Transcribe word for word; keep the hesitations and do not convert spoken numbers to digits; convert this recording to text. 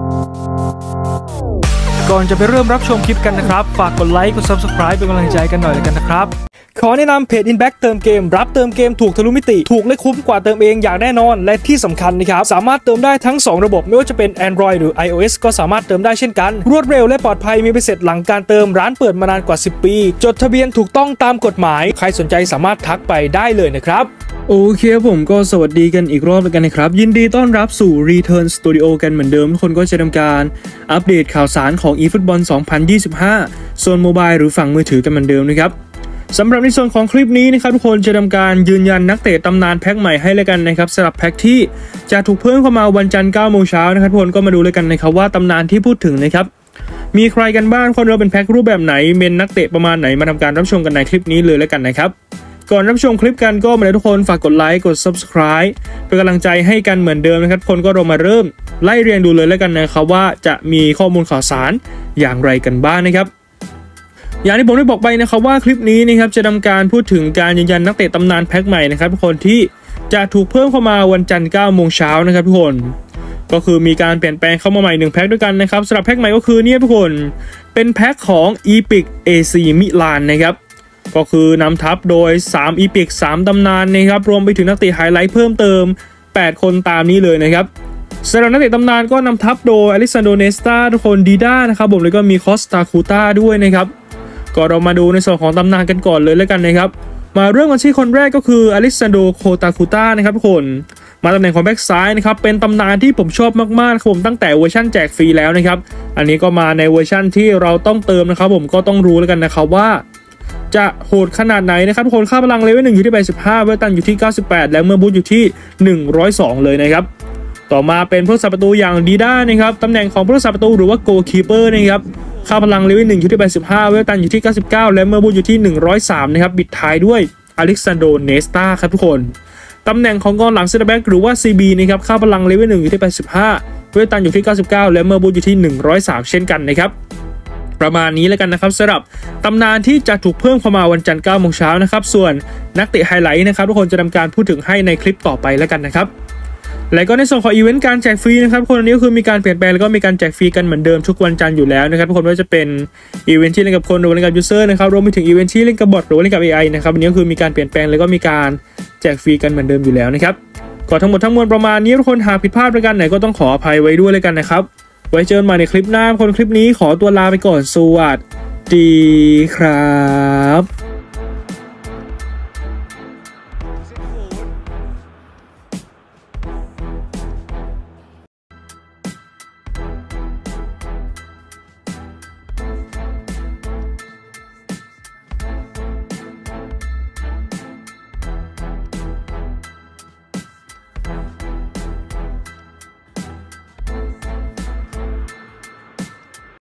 ก่อนจะไปเริ่มรับชมคลิปกันนะครับฝากกดไลค์กด ซับสไครบ์ เป็นกำลังใจกันหน่อยแล้วกันนะครับขอแนะนำเพจ Inback เติมเกมรับเติมเกมถูกทะลุมิติถูกและคุ้มกว่าเติมเองอย่างแน่นอนและที่สำคัญนะครับสามารถเติมได้ทั้งสองระบบไม่ว่าจะเป็น Android หรือ iOS ก็สามารถเติมได้เช่นกันรวดเร็วและปลอดภัยมีใบเสร็จหลังการเติมร้านเปิดมานานกว่าสิบปีจดทะเบียนถูกต้องตามกฎหมายใครสนใจสามารถทักไปได้เลยนะครับโอเคผมก็สวัสดีกันอีกรอบแล้วกันนะครับยินดีต้อนรับสู่ Return Studio กันเหมือนเดิมทุกคนก็จะทำการอัปเดตข่าวสารของ eFootball สองพันยี่สิบห้าโซนโมบายหรือฝั่งมือถือกันเหมือนเดิมนะครับสำหรับในส่วนของคลิปนี้นะครับทุกคนจะทำการยืนยันนักเตะตำนานแพ็คใหม่ให้เลยกันนะครับสำหรับแพ็คที่จะถูกเพิ่มเข้ามาวันจันทร์เก้าโมงเช้านะครับทุกคนก็มาดูเลยกันนะครับว่าตำนานที่พูดถึงนะครับมีใครกันบ้างคนเราเป็นแพ็ครูปแบบไหนเมนนักเตะประมาณไหนมาทำการรับชมกันในคลิปนี้เลยแล้วกันนะครับก่อนรับชมคลิปกันก็มาเลยทุกคนฝากกดไลค์กด ซับสไครบ์ เป็นกำลังใจให้กันเหมือนเดิมนะครับคนก็เรามาเริ่มไล่เรียงดูเลยแล้วกันนะครับว่าจะมีข้อมูลข่าวสารอย่างไรกันบ้างนะครับอย่างที่ผมได้บอกไปนะครับว่าคลิปนี้นะครับจะทำการพูดถึงการยืนยันนักเตะตำนานแพ็คใหม่นะครับทุกคนที่จะถูกเพิ่มเข้ามาวันจันทร์เก้าโมงเช้านะครับทุกคนก็คือมีการเปลี่ยนแปลงเข้ามาใหม่หนึ่งแพ็คด้วยกันนะครับสำหรับแพ็คใหม่ก็คือเนี่ยทุกคนเป็นแพ็คของ Epic เอ ซี Milan นะครับก็คือนำทัพโดยสาม Epic สามตำนานนะครับรวมไปถึงนักเตะไฮไลท์เพิ่มเติมแปดคนตามนี้เลยนะครับสำหรับนักเตะตำนานก็นำทัพโดยอเล็กซานโดเนสตาทุกคนดีด้านะครับผมแล้วก็มีคอสตาคูต้าด้วยนะครับก็เรามาดูในส่วนของตำนานกันก่อนเลยแล้วกันนะครับมาเริ่มกันที่คนแรกก็คืออเล็กซานโดโคตาคูต้านะครับทุกคนมาตำแหน่งของแบ็กซ้ายนะครับเป็นตำนานที่ผมชอบมากๆครับผมตั้งแต่เวอร์ชันแจกฟรีแล้วนะครับอันนี้ก็มาในเวอร์ชันที่เราต้องเติมนะครับผมก็ต้องรู้แล้วกันนะครับว่าจะโหดขนาดไหนนะครับทุกคนค่าพลังเลเวลหนึ่งอยู่ที่แปดสิบห้าเวลตันอยู่ที่เก้าสิบแปดและเมื่อบูทอยู่ที่หนึ่งร้อยสองเลยนะครับต่อมาเป็นผู้รักษาประตูอย่างดีด้านะครับตำแหน่งของผู้รักษาประตูหรือว่าโกลคีเปอร์นะครับค่าพลังเลเวลหนึ่งอยู่ที่แปดสิบห้าเวลตันอยู่ที่เก้าสิบเก้าและเมื่อบูทอยู่ที่หนึ่งร้อยสามนะครับบิดท้ายด้วยอเล็กซานโดเนสตาครับทุกคนตำแหน่งของกองหลังเซนเตอร์แบ็กหรือว่า ซี บี นะครับค่าพลังเลเวลหนึ่งอยู่ที่แปดสิบห้าเวลตันอยู่ที่เก้าสิบเก้าและเมื่อบูทอยู่ที่หนึ่งร้อยสามเช่นกันนะครับประมาณนี้แล้วกันนะครับสำหรับตำนานที่จะถูกเพิ่มเข้ามาวันจันทร์เก้าโมงเช้านะครับส่วนนักเตะไฮไลท์นะครับทุกคนจะทำการพูดถึงให้ในคลิปต่อไปแล้วกันนะครับและก็ในส่วนของอีเวนต์การแจกฟรีนะครับคนนี้ก็คือมีการเปลี่ยนแปลงแล้วก็มีการแจกฟรีกันเหมือนเดิมทุกวันจันทร์อยู่แล้วนะครับทุกคนไม่ว่าจะเป็นอีเวนต์ที่เล่นกับคนหรือเล่นกับยูเซอร์นะครับรวมไปถึงอีเวนต์ที่เล่นกับบอทหรือเล่นกับ เอ ไอ นะครับวันนี้ก็คือมีการเปลี่ยนแปลงแล้วก็มีการแจกฟรีกันเหมือนเดิมอยู่แล้วนะครับก็ทั้งหมดทั้งมวลประมาณนี้ทุกคนหากผิดพลาดประการไหนก็ต้องขออภัยไว้ด้วยเลยกันนะครับไว้เจอกันใหม่ในคลิปหน้าคนคลิปนี้ขอตัวลาไปก่อนสวัสดีครับ